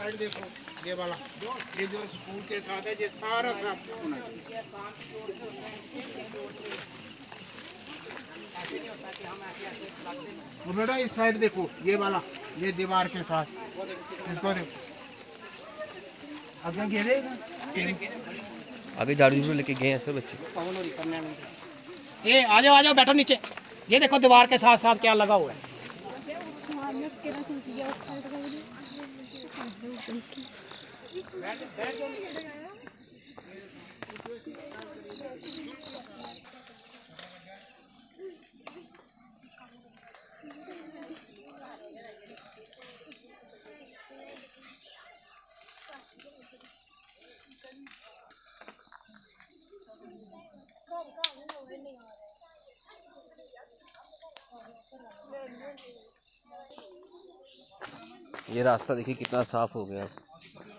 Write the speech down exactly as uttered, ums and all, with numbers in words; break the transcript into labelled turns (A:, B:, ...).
A: Side देखो, ये वाला, ये जो स्कूल के साथ है, ये सारा साफ होना चाहिए। और बेटा इस साइड देखो, ये वाला, ये दीवार के साथ, इसको देखो आगे घेरे
B: आगे झाड़ू झूड़ू लेके गए हैं सब बच्चे।
C: ये आ जाओ आ जाओ बैठो नीचे। ये देखो दीवार के साथ साथ क्या लगा हुआ है।
B: ये रास्ता देखिए कितना साफ हो गया।